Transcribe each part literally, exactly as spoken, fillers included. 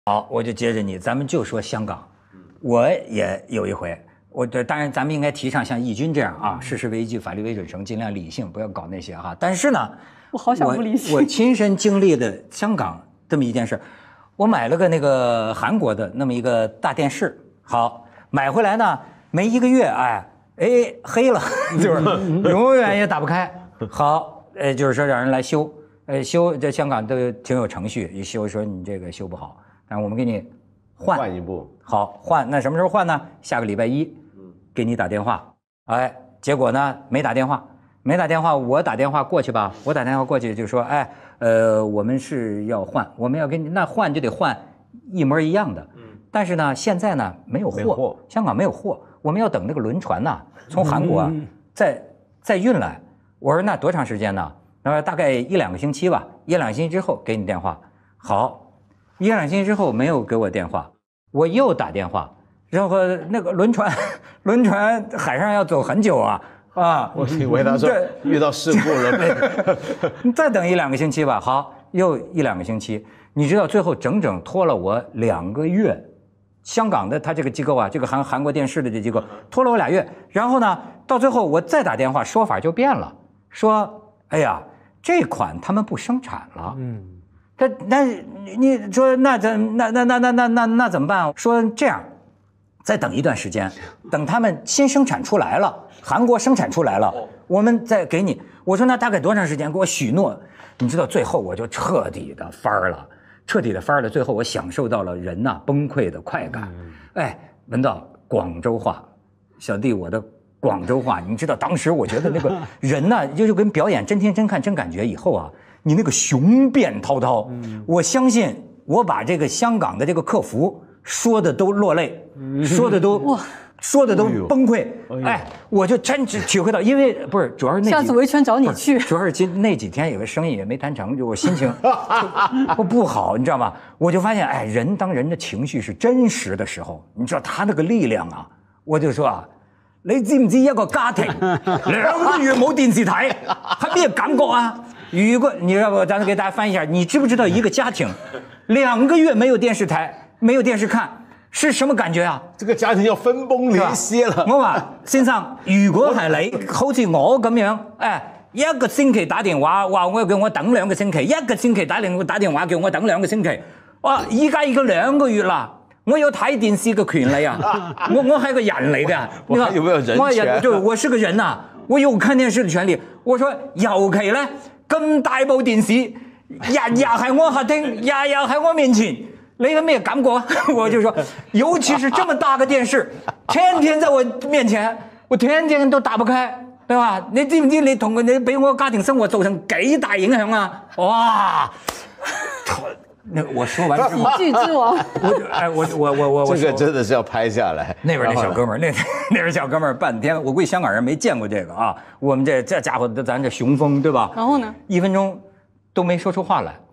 好，我就接着你，咱们就说香港，我也有一回，我这当然咱们应该提倡像义军这样啊，事实为依据，法律为准绳，尽量理性，不要搞那些哈。但是呢， 我好想不理性。 我, 我亲身经历的香港这么一件事，我买了个那个韩国的那么一个大电视，好，买回来呢没一个月，哎哎黑了，就是永远也打不开。好，呃，就是说让人来修。呃，修这香港都挺有程序，一修说你这个修不好，但是我们给你换换一部， 好换，那什么时候换呢？下个礼拜一，给你打电话，哎，结果呢没打电话，没打电话，我打电话过去吧，我打电话过去就说，哎，呃，我们是要换，我们要给你那换就得换一模一样的，但是呢现在呢没有货， 没有货香港没有货，我们要等那个轮船呐、啊、从韩国、啊、再再运来，我说那多长时间呢？然后大概一两个星期吧，一两个星期之后给你电话。好，一两个星期之后没有给我电话，我又打电话，然后那个轮船，轮船海上要走很久啊啊！ 我以为他说遇到事故了， 你再等一两个星期吧。好，又一两个星期，你知道最后整整拖了我两个月。香港的他这个机构啊，这个韩韩国电视的这机构拖了我俩月，然后呢，到最后我再打电话，说法就变了，说哎呀。这款他们不生产了，嗯，他那你说那怎那那那那那那那怎么办？说这样，再等一段时间，等他们新生产出来了，韩国生产出来了，我们再给你。我说那大概多长时间？给我许诺。你知道最后我就彻底的翻了，彻底的翻了。最后我享受到了人呐、啊、崩溃的快感，哎，闻到广州话，小弟我的。广州话，你知道当时我觉得那个人呢、啊，就跟表演真听真看真感觉以后啊，你那个雄辩滔滔，我相信我把这个香港的这个客服说的都落泪，说的都哇，说的都崩溃，哎，我就真只体会到，因为不是主要是那下次维权找你去， 主要是今那几天有个生意也没谈成，就我心情不不好，你知道吗？我就发现，哎，人当人的情绪是真实的时候，你知道他那个力量啊，我就说啊。你知唔知一個家庭兩個月冇電視睇，係咩感覺啊？如果你要不，咱給大家翻譯一下，你知不知道一個家庭兩個月沒有電視台，沒有電視看，是什麼感覺啊？ 這個家庭要分崩離析了。 我話先生，如果係你，好似我咁樣，誒一個星期打電話話我叫我等兩個星期，一個星期打電打電話叫我等兩個星期，哇！依家已經兩個月啦。我有睇電視嘅權利啊！我我係個人嚟㗎， 我有沒有人權？ 我人就我是個人啊，我有看電視嘅權利。我說尤其咧咁大部電視，日日喺我客廳，日日喺我面前，你有咩感覺？我就說，尤其是這麼大個電視，天天在我面前，我天天都打不開，對吧？你知唔知你同你俾我家庭生活造成幾大影響啊？哇！那我说完之後， 喜劇之王， 我哎我我我我我， 這個真的是要拍下來。 那邊那小哥們兒，那那邊小哥們兒半天，我估計香港人沒見過這個啊。我們這這家伙，咱這雄風對吧？ 然後呢？ 一分鐘都沒說出話來，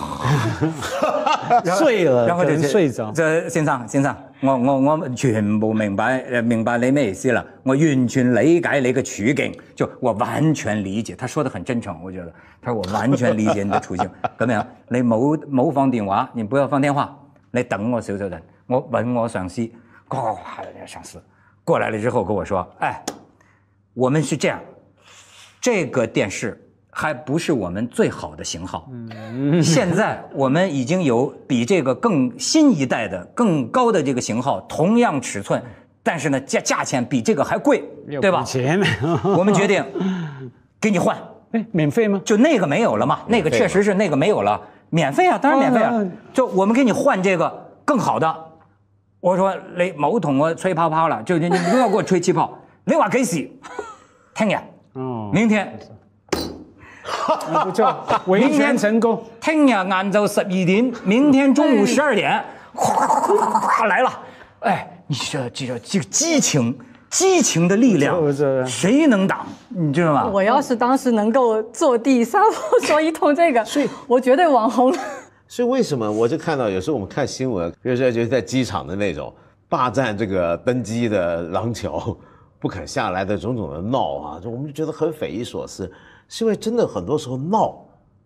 睡了， 然後就睡着。 這先生先生，我我我全部明白明白你咩意思了，我完全理解你嘅處境，就我完全理解。他說得很真誠，我覺得。他說我完全理解你的處境，咁樣你冇冇放電話，你不要放電話，你等我少少陣，我問我上司，呱呱呱的上司過來了之後跟我說，哎，我們是這樣，這個電視還不是我們最好的型號，嗯，現在我們已經有比這個更新一代的更高的這個型號，同樣尺寸，但是呢價價錢比這個還貴，對吧？ 錢， 我們決定給你換。 哎，免費嗎？ 就那個沒有了嘛，那個確實是那個沒有了，免費啊，當然免費啊。就我們給你換這個更好的。我說你冇同我吹泡泡了，就你你不要給我吹氣泡。你話幾時？聽日。哦。明天。 不錯，維權成功。 聽日晏晝十二點，明天中午十二點，咵咵咵咵咵來了。哎，你這這這這個激情。激情的力量，誰能擋？你知道嗎？ 我要是當時能夠坐地上說一通這個，所以我絕對網紅了。 所以為什麼我就看到有時候我們看新聞，比如說就是在機場的那種霸佔這個登機的廊橋不肯下來的種種的鬧啊，就我們就覺得很匪夷所思，是因為真的很多時候鬧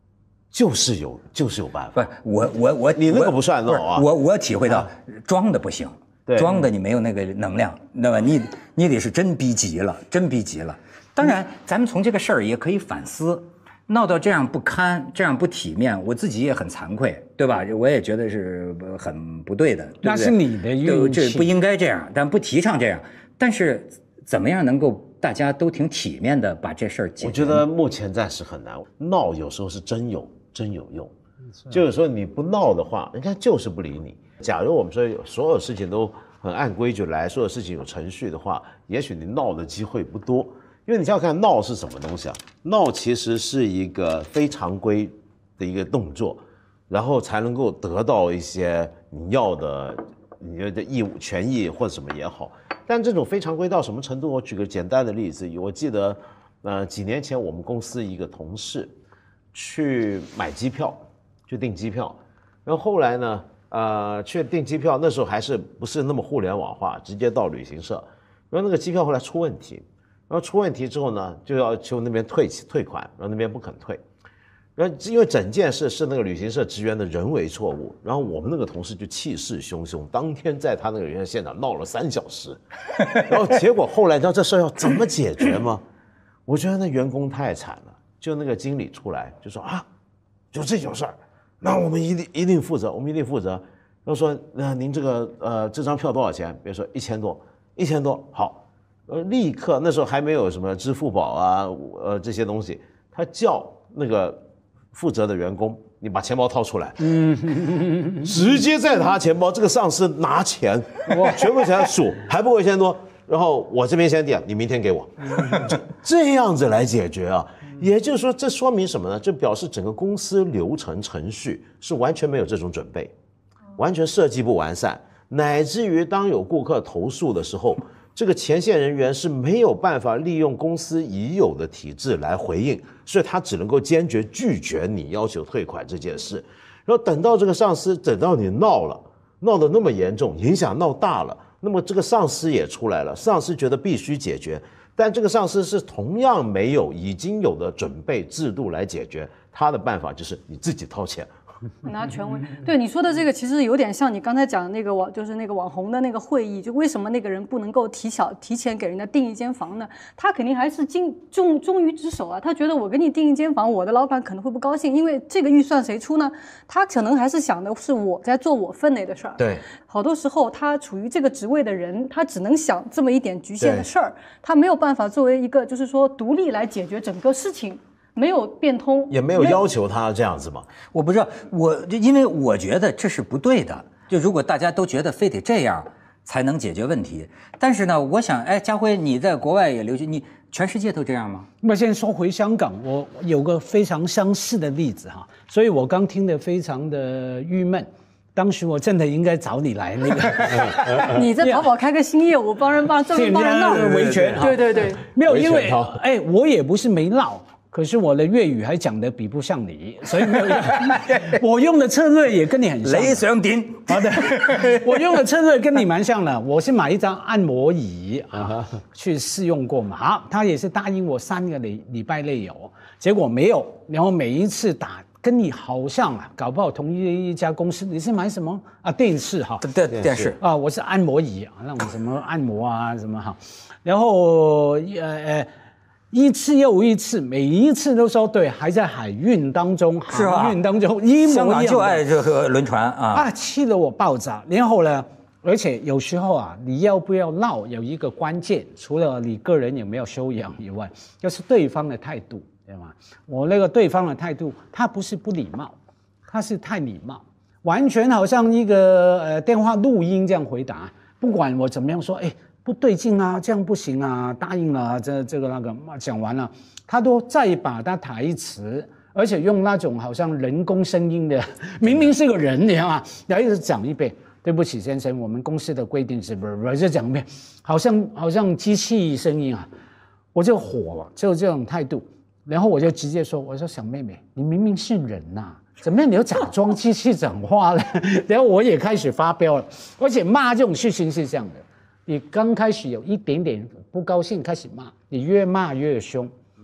就是有就是有办法。 不，我我我你那个不算闹啊， 我我体会到装的不行，装的你没有那个能量，那么你你得是真逼急了，真逼急了。当然，咱们从这个事儿也可以反思。闹到这样不堪，这样不体面，我自己也很惭愧，对吧？我也觉得是很不对的。对不对？ 那是你的运气， 这不应该这样，但不提倡这样。但是怎么样能够大家都挺体面的把这事儿解决？ 我觉得目前暂时很难。闹有时候是真有真有用，就是说你不闹的话，人家就是不理你。假如我们说所有事情都很按规矩来，所有事情有程序的话，也许你闹的机会不多。因为你想想看，闹是什么东西啊？闹其实是一个非常规的一个动作，然后才能够得到一些你要的、你的义务、权益或者什么也好。但这种非常规到什么程度？我举个简单的例子，我记得，呃，几年前我们公司一个同事去买机票，去订机票，然后后来呢，呃，去订机票，那时候还是不是那么互联网化，直接到旅行社，然后那个机票后来出问题。然后出问题之后呢，就要求那边退退款，然后那边不肯退，然后因为整件事是那个旅行社职员的人为错误，然后我们那个同事就气势汹汹，当天在他那个旅行社现场闹了三小时，然后结果后来你知道这事要怎么解决吗？我觉得那员工太惨了，就那个经理出来就说啊，就这种事儿，那我们一定一定负责，我们一定负责。然后说那您这个呃这张票多少钱？比如说一千多，一千多好。呃，立刻那时候还没有什么支付宝啊，呃这些东西，他叫那个负责的员工，你把钱包掏出来，嗯，直接在他钱包，这个上司拿钱，哇，全部钱数，还不够一千多，然后我这边先垫，你明天给我，这这样子来解决啊。也就是说，这说明什么呢？这表示整个公司流程程序是完全没有这种准备，完全设计不完善，乃至于当有顾客投诉的时候。这个前线人员是没有办法利用公司已有的体制来回应，所以他只能够坚决拒绝你要求退款这件事。然后等到这个上司等到你闹了，闹得那么严重，影响闹大了，那么这个上司也出来了，上司觉得必须解决，但这个上司是同样没有已经有的准备制度来解决，他的办法就是你自己掏钱。 拿权威，对你说的这个，其实有点像你刚才讲的那个网，就是那个网红的那个会议，就为什么那个人不能够提小提前给人家订一间房呢？他肯定还是精忠忠于职守啊，他觉得我给你订一间房，我的老板可能会不高兴，因为这个预算谁出呢？他可能还是想的是我在做我分内的事儿。 对， 好多时候他处于这个职位的人，他只能想这么一点局限的事儿，他没有办法作为一个就是说独立来解决整个事情。没有变通， 也没有要求他这样子嘛。 我不知道，我因为我觉得这是不对的。就如果大家都觉得非得这样才能解决问题，但是呢，我想，哎，家辉，你在国外也留学，你全世界都这样吗？ 那现在说回香港，我有个非常相似的例子哈，所以我刚听得非常的郁闷。当时我真的应该找你来那个， 你在淘宝开个新业务，帮人帮专门帮人闹维权， 对对对， 没有，因为哎，我也不是没闹。可是我的粤语还讲得比不上你，所以没有用。我用的策略也跟你很像。 雷上顶， 好的，我用的策略跟你蛮像的。我是买一张按摩椅啊，去试用过嘛。好，他也是答应我三个礼礼拜内有，结果没有。然后每一次打跟你好像啊，搞不好同一一家公司。你是买什么啊？电视哈， 对电视啊，我是按摩椅啊，那种什么按摩啊什么哈。然后呃呃。一次又一次，每一次都说对，还在海运当中，航运当中一模一样。 香港就爱这个轮船啊！ 啊，气得我爆炸。然后呢，而且有时候啊，你要不要闹，有一个关键，除了你个人有没有修养以外，就是对方的态度，对吗？我那个对方的态度，他不是不礼貌，他是太礼貌，完全好像一个呃电话录音这样回答，不管我怎么样说，哎。不对劲啊，这样不行啊，答应了、啊，这这个那个讲完了，他都再把他台词，而且用那种好像人工声音的，明明是个人，你知道吗？然后一直讲一遍，对不起先生，我们公司的规定是不是不是，就讲一遍，好像好像机器声音啊，我就火了，就这种态度，然后我就直接说，我说小妹妹，你明明是人呐、啊。怎么样？你要假装机器讲话了？然后我也开始发飙了，而且骂这种事情是这样的。你刚开始有一点点不高兴，开始骂，你越骂越凶，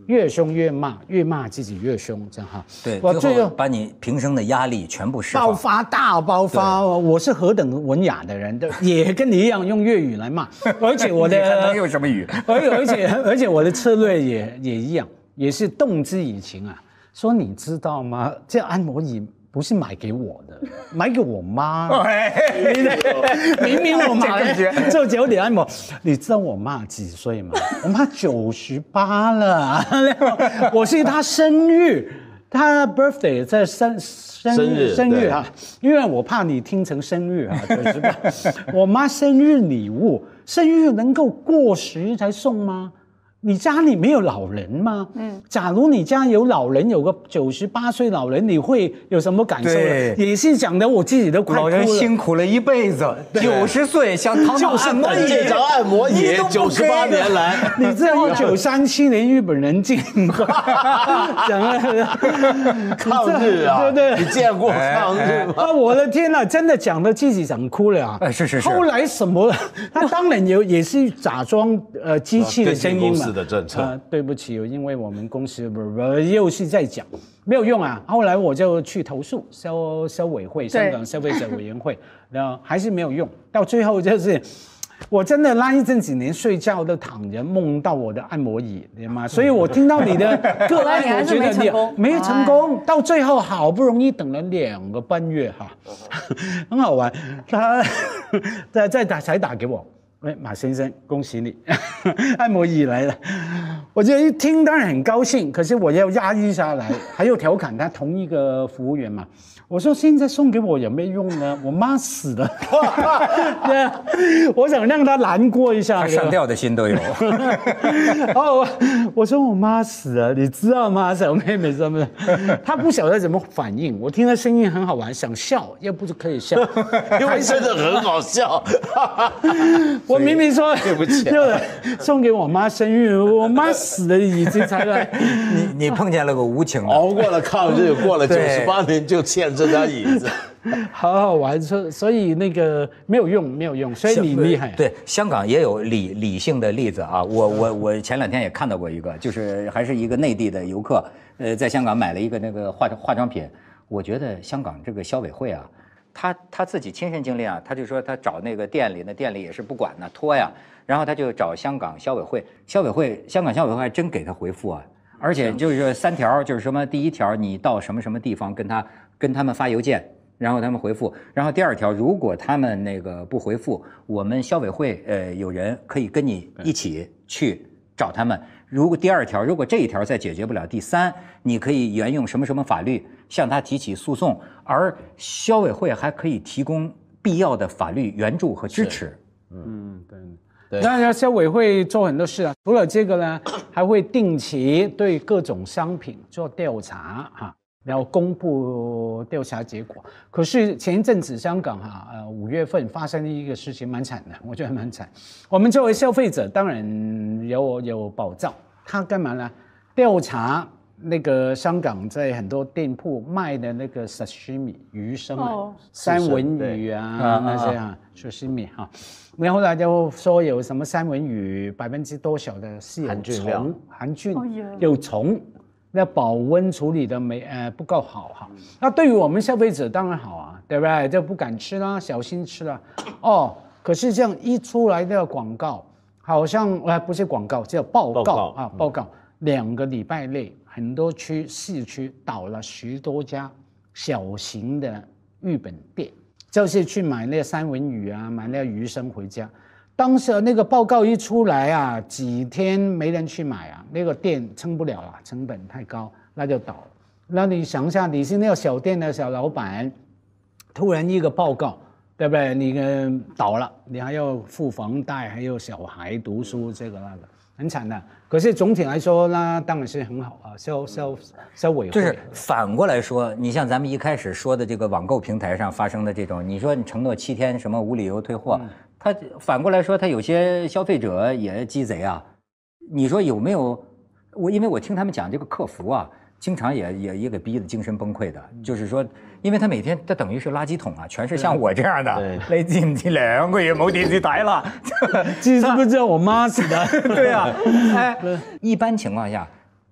越凶越骂，越骂自己越凶，这样哈。 对，我最后把你平生的压力全部释放， 爆发大爆发。我是何等文雅的人，也跟你一样用粤语来骂，而且我的你还能用什么语？ 而而且而且我的策略也也一样，也是动之以情啊。说你知道吗？这按摩椅不是买给我的，买给我妈。明明我买了做脚底按摩，你知道我妈几岁吗？我妈九十八了，我是她生日，她 birthday 在生生日生日啊，因为我怕你听成生日啊，九十八。我妈生日礼物，生日能够过时才送吗？你家里没有老人吗？嗯，假如你家有老人，有个九十八岁老人，你会有什么感受呢？也是讲的我自己都快哭了。 老人辛苦了一辈子，九十岁想躺躺按摩椅， 这张按摩椅九十八年来， 你知道一九三七年日本人进过，讲了抗日啊， 对不对？ 你见过抗日吗？ 啊，我的天哪，真的讲的自己想哭了啊！ 哎，是是是。 后来什么？他当然有也是假装呃机器的声音嘛。 的政策、 呃，对不起，因为我们公司不不又是在讲，没有用啊。后来我就去投诉消消委会，香港消费者委员会，然后还是没有用。到最后就是，我真的那一阵子连睡觉都躺着，梦到我的按摩椅，对吗？所以我听到你的个案，我觉得你没成功。到最后好不容易等了两个半月哈，很好玩。他再再打才打给我。哎，马先生，恭喜你，按摩椅来了。我就一听，当然很高兴，可是我要压抑下来，还有调侃他同一个服务员嘛。我说现在送给我有没有用呢？我妈死了，对，我想让他难过一下。 他上吊的心都有。 哦，我说我妈死了，你知道吗，小妹妹什么的？她不晓得怎么反应。我听她声音很好玩，想笑，要不就可以笑， 因为真的很好笑。 我明明说对不起， 送给我妈生日，我妈死了椅子才来。 你你碰见了个无情的， 熬过了抗日，过了九十八年就欠这张椅子， 好好玩。所所以那个没有用，没有用。所以你厉害。 对，香港也有理理性的例子啊。我我我前两天也看到过一个，就是还是一个内地的游客，呃，在香港买了一个那个化化妆品。我觉得香港这个消委会啊。他他自己亲身经历啊，他就说他找那个店里，那店里也是不管呢，拖呀，然后他就找香港消委会，消委会香港消委会还真给他回复啊，而且就是三条，就是什么第一条你到什么什么地方跟他跟他们发邮件，然后他们回复，然后第二条如果他们那个不回复，我们消委会呃有人可以跟你一起去找他们。如果第二条，如果这一条再解决不了，第三，你可以沿用什么什么法律向他提起诉讼，而消委会还可以提供必要的法律援助和支持。 嗯，对。那消委会做很多事啊，除了这个呢，还会定期对各种商品做调查哈，然后公布调查结果。可是前一阵子香港哈，呃，五月份发生的一个事情蛮惨的，我觉得蛮惨。我们作为消费者，当然有有保障。他干嘛呢？调查那个香港在很多店铺卖的那个 sashimi 鱼生啊，哦、三文鱼啊那些啊 sashimi 哈，然后呢就说有什么三文鱼百分之多少的是有虫含菌，有虫，那保温处理的没呃不够好哈。那对于我们消费者当然好啊，对不对？就不敢吃啦，小心吃啦。哦，可是这样一出来的广告。好像呃不是广告，叫报告, 报告啊，报告。两个礼拜内，很多区市区倒了十多家小型的日本店，就是去买那三文鱼啊，买那鱼生回家。当时那个报告一出来啊，几天没人去买啊，那个店撑不了了，成本太高，那就倒了。那你想一下，你是那个小店的小老板，突然一个报告。对不对？你呃倒了，你还要付房贷，还有小孩读书，这个那个很惨的。可是总体来说，那当然是很好啊，消消消委会。 就是反过来说，你像咱们一开始说的这个网购平台上发生的这种，你说你承诺七天什么无理由退货，嗯、他反过来说，他有些消费者也鸡贼啊。你说有没有？我因为我听他们讲这个客服啊。经常也也也给逼得精神崩溃的，就是说，因为他每天他等于是垃圾桶啊，全是像我这样的，你知唔知兩個月冇電視睇啦？ 知不知道我媽死的？ 对啊，哎，一般情况下，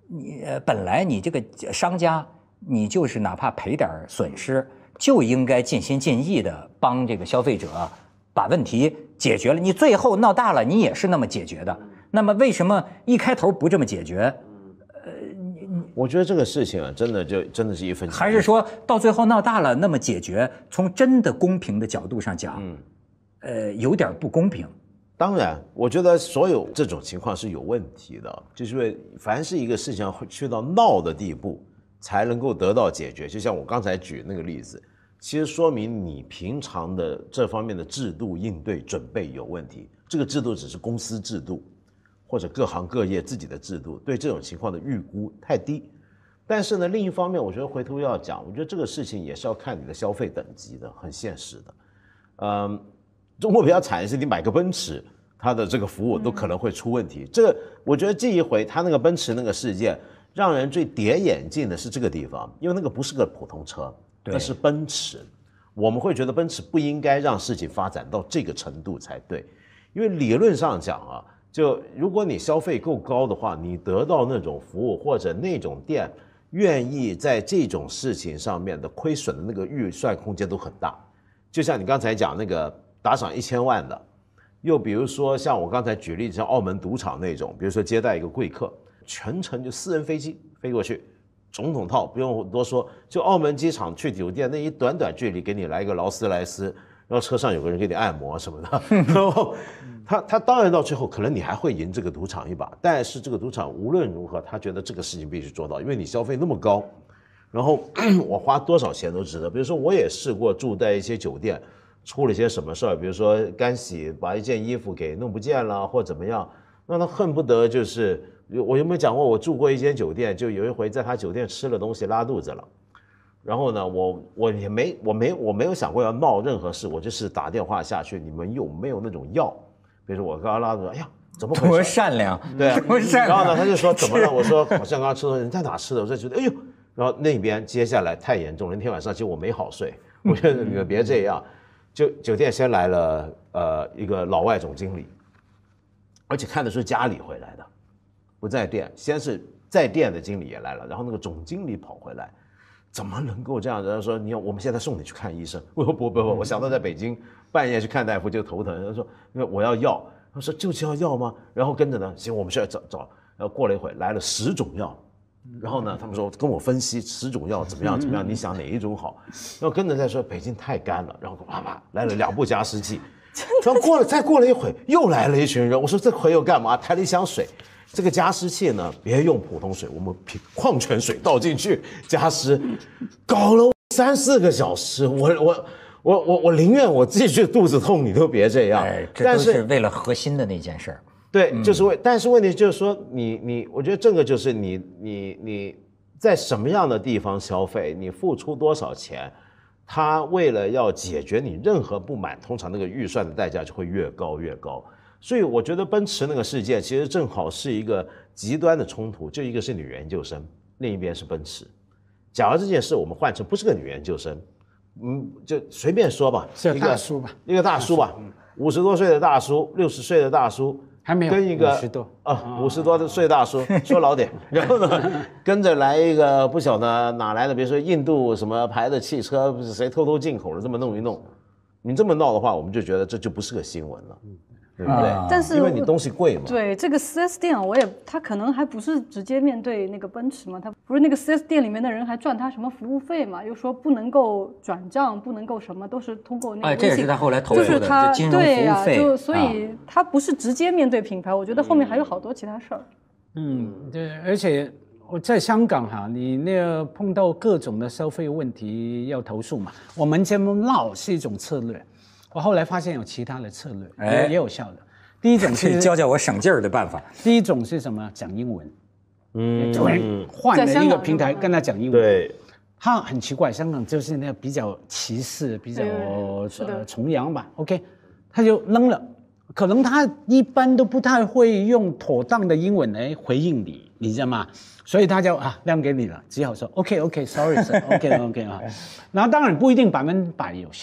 你呃本来你这个商家，你就是哪怕赔点损失，就应该尽心尽意的帮这个消费者把问题解决了。你最后闹大了，你也是那么解决的。那么为什么一开头不这么解决？ 我觉得这个事情啊，真的就真的是一分钱。 还是说到最后闹大了，那么解决？从真的公平的角度上讲，嗯，呃，有点不公平。 当然，我觉得所有这种情况是有问题的，就是因为凡是一个事情会去到闹的地步，才能够得到解决。就像我刚才举那个例子，其实说明你平常的这方面的制度应对准备有问题。这个制度只是公司制度，或者各行各业自己的制度，对这种情况的预估太低。但是呢，另一方面，我觉得回头要讲，我觉得这个事情也是要看你的消费等级的，很现实的。嗯，中国比较惨的是，你买个奔驰，它的这个服务都可能会出问题。嗯、这个我觉得这一回他那个奔驰那个事件，让人最跌眼镜的是这个地方，因为那个不是个普通车，那是奔驰。我们会觉得奔驰不应该让事情发展到这个程度才对，因为理论上讲啊，就如果你消费够高的话，你得到那种服务或者那种店愿意在这种事情上面的亏损的那个预算空间都很大。就像你刚才讲那个打赏一千万的，又比如说像我刚才举例像澳门赌场那种，比如说接待一个贵客，全程就私人飞机飞过去，总统套不用多说，就澳门机场去酒店那一短短距离给你来一个劳斯莱斯，然后车上有个人给你按摩什么的，然后他他当然到最后可能你还会赢这个赌场一把，但是这个赌场无论如何他觉得这个事情必须做到，因为你消费那么高，然后我花多少钱都值得。比如说我也试过住在一些酒店，出了一些什么事儿，比如说干洗把一件衣服给弄不见了或怎么样，那他恨不得就是我有没有讲过，我住过一间酒店，就有一回在他酒店吃了东西拉肚子了。然后呢，我我也没我没我没有想过要闹任何事，我就是打电话下去，你们有没有那种药？比如说我刚刚拉肚子，哎呀，怎么回事？ 多善良， 对啊， 多善良。 然后呢，他就说怎么了？我说好像刚刚吃的，你在哪吃的？我就觉得哎呦，然后那边接下来太严重了，那天晚上其实我没好睡，我觉得你们别这样。就酒店先来了呃一个老外总经理，而且看的是家里回来的，不在店，先是在店的经理也来了，然后那个总经理跑回来。怎么能够这样？人家说你要我们现在送你去看医生。我说不不不，我想到在北京半夜去看大夫就头疼。他说因为我要药，他说就是要药吗？然后跟着呢，行，我们现在找找。然后过了一会来了十种药，然后呢，他们说跟我分析十种药怎么样怎么样，你想哪一种好？然后跟着再说北京太干了，然后啪啪来了两部加湿器。然后过了再过了一会又来了一群人，我说这回又干嘛？抬了一箱水。这个加湿器呢，别用普通水，我们瓶矿泉水倒进去加湿，搞了三四个小时，我我我我我宁愿我继续肚子痛，你都别这样。 哎，这都是为了核心的那件事儿。 对，就是为，但是问题就是说，你你，我觉得这个就是你你你在什么样的地方消费，你付出多少钱，他为了要解决你任何不满，通常那个预算的代价就会越高越高。所以我觉得奔驰那个事件其实正好是一个极端的冲突，就一个是女研究生，另一边是奔驰。假如这件事我们换成不是个女研究生，嗯，就随便说吧， 是个大叔吧， 一个大叔吧，五十多岁的大叔，六十岁的大叔， 还没有跟一个五十多啊，五十多的岁大叔，说老点，然后呢，跟着来一个不晓得哪来的，比如说印度什么牌的汽车，不是谁偷偷进口了，这么弄一弄，你这么闹的话，我们就觉得这就不是个新闻了。对不对？ 但是因为你东西贵嘛。 对，这个 四 S 店我也，他可能还不是直接面对那个奔驰嘛，他不是那个 四 S 店里面的人还赚他什么服务费嘛，又说不能够转账，不能够什么，都是通过那个微信。 哎，这也是他后来投诉的， 就是他金融服务费。 就所以他不是直接面对品牌，我觉得后面还有好多其他事儿。 嗯，对，而且我在香港哈，你那个碰到各种的消费问题要投诉嘛，我们这么闹是一种策略。我后来发现有其他的策略，哎、也也有效的。第一种是教教我省劲儿的办法。 第一种是什么？讲英文。 嗯， 换了一个平台跟他讲英文。 对， 他很奇怪，香港就是那个比较歧视、比较呃崇洋吧。OK， 他就扔了。可能他一般都不太会用妥当的英文来回应你，你知道吗？所以他就啊让给你了，只好说 OK OK Sorry Sir OK OK 啊。然后当然不一定百分百有效。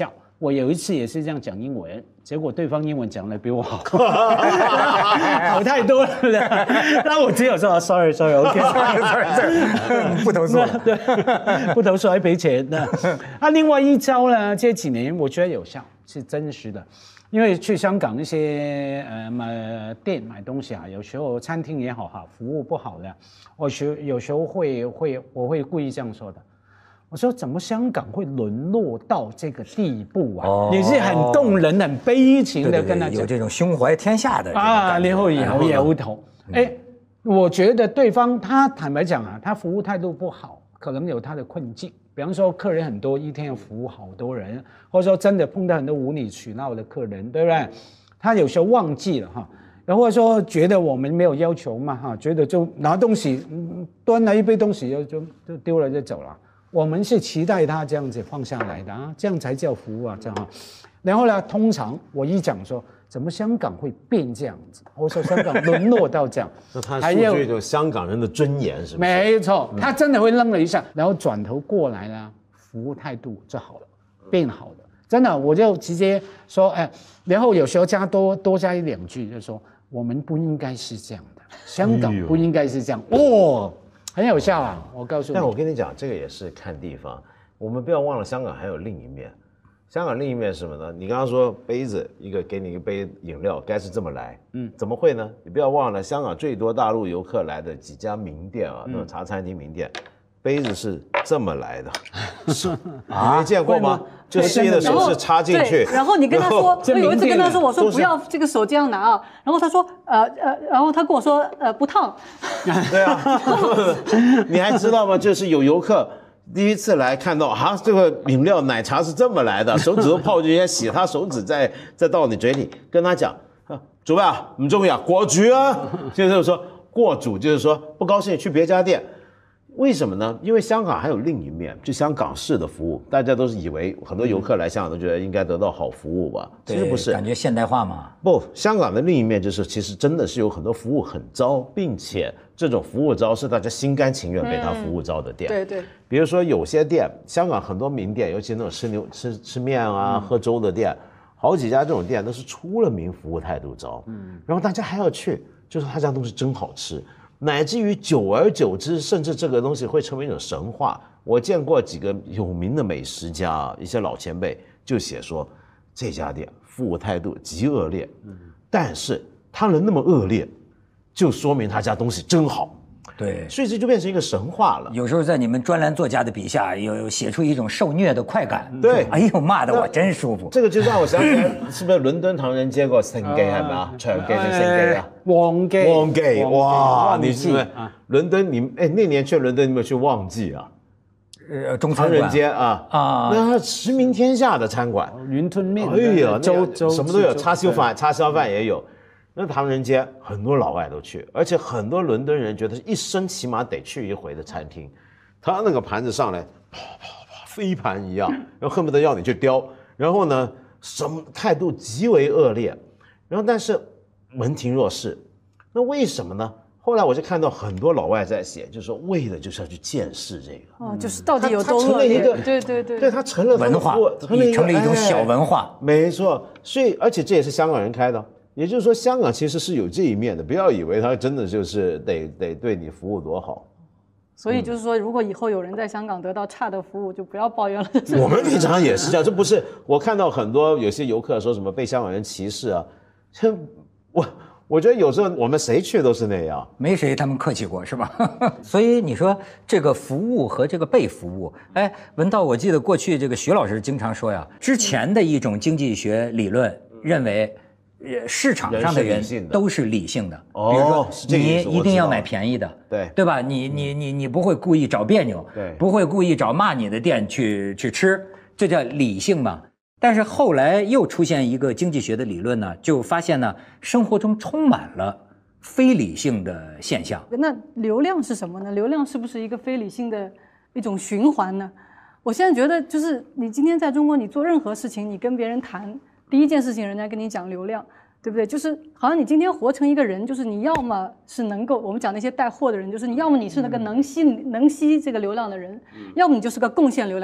我有一次也是这样讲英文，结果对方英文讲的比我好，好太多了。那我只有说 sorry sorry OK sorry sorry， 不投诉， 对，不投诉还赔钱的。那另外一招呢，这几年我觉得有效，是真实的。因为去香港那些呃买店买东西啊，有时候餐厅也好哈，服务不好的，我有有时候会会我会故意这样说的。我说怎么香港会沦落到这个地步啊？哦、也是很动人、很悲情的跟他讲， 有这种胸怀天下的啊，然后摇摇头。哎、嗯，我觉得对方他坦白讲啊，他服务态度不好，可能有他的困境。比方说客人很多，一天要服务好多人，或者说真的碰到很多无理取闹的客人，对不对？他有时候忘记了哈，然后说觉得我们没有要求嘛哈，觉得就拿东西端来一杯东西就就就丢了就走了。我们是期待他这样子放下来的啊，这样才叫服务啊，这样。然后呢，通常我一讲说，怎么香港会变这样子，或者说香港沦落到这样， 那他说这种香港人的尊严是不是？ 没错，他真的会愣了一下，然后转头过来了，服务态度就好了，变好了。真的，我就直接说，哎，然后有时候加多多加一两句，就说我们不应该是这样的，香港不应该是这样，哦。很有效啊！我告诉你， 但我跟你讲，这个也是看地方。我们不要忘了，香港还有另一面。香港另一面是什么呢？你刚刚说杯子，一个给你一杯饮料，该是这么来。嗯，怎么会呢？你不要忘了，香港最多大陆游客来的几家名店啊，那种茶餐厅名店，杯子是这么来的。是啊，你没见过吗？就示意的手势插进去， 然后你跟他说，我有一次跟他说，我说不要这个手这样拿啊，然后他说，呃呃，然后他跟我说，呃，不烫。 对啊，你还知道吗？就是有游客第一次来看到，哈，这个饮料奶茶是这么来的，手指都泡进去，洗他手指再再到你嘴里，跟他讲，主办啊，唔重要，过主啊，就是说过主，就是说不高兴去别家店。为什么呢？因为香港还有另一面，就香港式的服务，大家都是以为很多游客来香港都觉得应该得到好服务吧，其实不是， 感觉现代化嘛。 不，香港的另一面就是，其实真的是有很多服务很糟，并且这种服务糟是大家心甘情愿被他服务糟的店。 嗯、对对。比如说有些店，香港很多名店，尤其那种吃牛吃吃面啊、嗯、喝粥的店，好几家这种店都是出了名服务态度糟，嗯，然后大家还要去，就是他家东西真好吃。乃至于久而久之，甚至这个东西会成为一种神话。我见过几个有名的美食家，一些老前辈就写说，这家店服务态度极恶劣，但是他能那么恶劣，就说明他家东西真好。 对， 所以这就变成一个神话了。 有时候在你们专栏作家的笔下，有写出一种受虐的快感。 对， 哎呦，骂得我真舒服。 这个就让我想起来，是不是伦敦唐人街個聖記係咪啊？長記定聖記啊？ 旺記， 旺記，哇！你是不是倫敦？你哎，那年去倫敦，你有沒有去旺記啊？ 呃，中唐人街啊啊，那驰名天下的餐館， 雲吞麵， 哎呀，粥粥什麼都有，叉燒飯，叉燒飯也有。那唐人街很多老外都去，而且很多伦敦人觉得一生起码得去一回的餐厅。他那个盘子上来，啪啪啪，飞盘一样，然后恨不得要你去叼。然后呢，什么态度极为恶劣，然后但是门庭若市。那为什么呢？后来我就看到很多老外在写，就是说为了就是要去见识这个， 哦，就是到底有多恶劣？对对对， 对他成了文化，成了成了一种小文化， 没错。所以而且这也是香港人开的。也就是说，香港其实是有这一面的，不要以为他真的就是得得对你服务多好。 所以就是说，如果以后有人在香港得到差的服务，就不要抱怨了。 我们平常也是这样，这不是我看到很多有些游客说什么被香港人歧视啊，我我觉得有时候我们谁去都是那样， 没谁他们客气过，是吧？所以你说这个服务和这个被服务，哎，文道，我记得过去这个徐老师经常说呀，之前的一种经济学理论认为。市场上的人都是理性的，比如说你一定要买便宜的， 对对吧？你你你你不会故意找别扭， 对， 不会故意找骂你的店去去吃，这叫理性嘛。但是后来又出现一个经济学的理论呢，就发现呢，生活中充满了非理性的现象。 那流量是什么呢？流量是不是一个非理性的一种循环呢？我现在觉得，就是你今天在中国，你做任何事情，你跟别人谈。第一件事情，人家跟你讲流量，对不对？就是好像你今天活成一个人，就是你要么是能够，我们讲那些带货的人，就是你要么你是那个能吸能吸这个流量的人，要么你就是个贡献流量的人。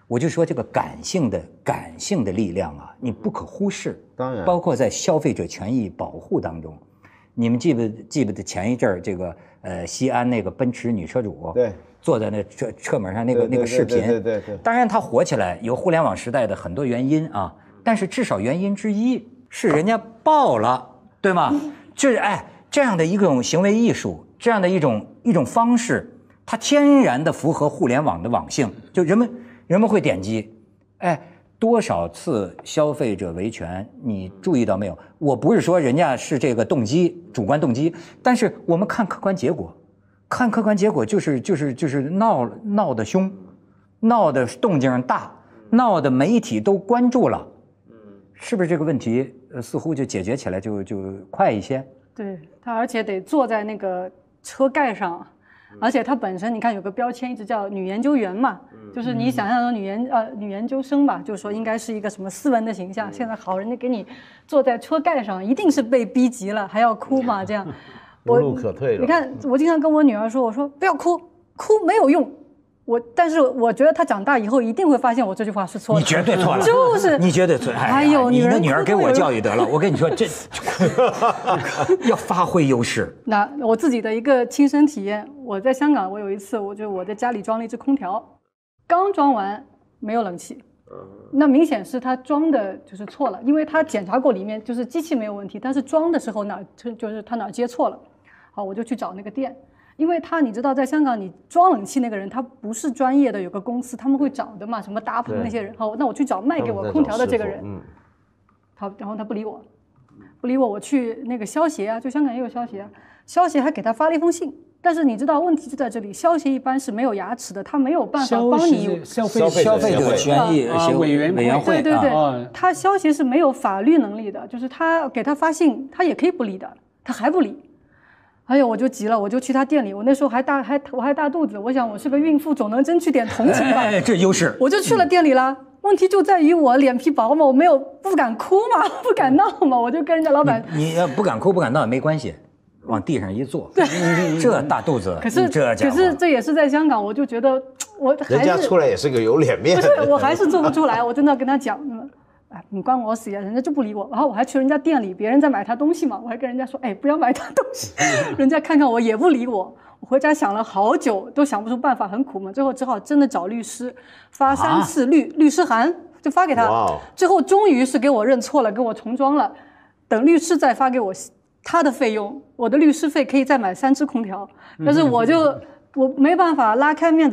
我就说这个感性的感性的力量啊，你不可忽视。 当然， 包括在消费者权益保护当中，你们记不记不得前一阵儿这个呃西安那个奔驰女车主对坐在那车车门上那个对对那个视频， 对对对对， 当然它火起来有互联网时代的很多原因啊，但是至少原因之一是人家爆了，对吗？就是哎这样的一种行为艺术，这样的一种一种方式，它天然的符合互联网的网性，就人们人们会点击，哎。多少次消费者维权，你注意到没有？我不是说人家是这个动机主观动机，但是我们看客观结果，看客观结果就是就是就是闹闹得凶，闹得动静大，闹得媒体都关注了，是不是这个问题呃似乎就解决起来就就快一些？ 对他，而且得坐在那个车盖上。而且它本身，你看有个标签一直叫女研究员嘛，就是你想象中女研呃女研究生吧，就是说应该是一个什么斯文的形象。现在好人家给你坐在车盖上，一定是被逼急了，还要哭嘛？这样， 无路可退了。 你看，我经常跟我女儿说，我说不要哭，哭没有用。我，但是我觉得她长大以后一定会发现我这句话是错的。 你绝对错了， 就是你绝对错。 哎呦， 你的女儿给我教育得了，我跟你说，这要发挥优势。 那我自己的一个亲身体验，我在香港，我有一次，我就我在家里装了一只空调，刚装完没有冷气，那明显是他装的就是错了，因为他检查过里面就是机器没有问题，但是装的时候哪就是他哪接错了，好，我就去找那个店。因为他，你知道，在香港，你装冷气那个人，他不是专业的，有个公司他们会找的嘛，什么搭棚那些人。好，那我去找卖给我空调的这个人， 嗯， 他然后他不理我，不理我，我去那个消协啊，就香港也有消协啊，消协还给他发了一封信。但是你知道问题就在这里，消协一般是没有牙齿的，他没有办法帮你消费消费者权益委员委员会， 对对对，他消协是没有法律能力的，就是他给他发信，他也可以不理的，他还不理。哎呦，我就急了，我就去他店里。我那时候还大还我还大肚子，我想我是个孕妇，总能争取点同情吧。 哎，这优势。 我就去了店里了。嗯、问题就在于我脸皮薄嘛，我没有不敢哭嘛，不敢闹嘛，我就跟人家老板。 你要不敢哭不敢闹也没关系，往地上一坐。对，这大肚子。 可是这可是这也是在香港，我就觉得我还是人家出来也是个有脸面。 不是，我还是做不出来。我真的跟他讲。哎，你关我死呀！人家就不理我，然后我还去人家店里，别人在买他东西嘛，我还跟人家说，哎，不要买他东西。人家看看我也不理我，我回家想了好久，都想不出办法，很苦闷。最后只好真的找律师，发三次律、啊、律师函，就发给他。最后终于是给我认错了，给我重装了。等律师再发给我他的费用，我的律师费可以再买三只空调，但是我就我没办法拉开面子。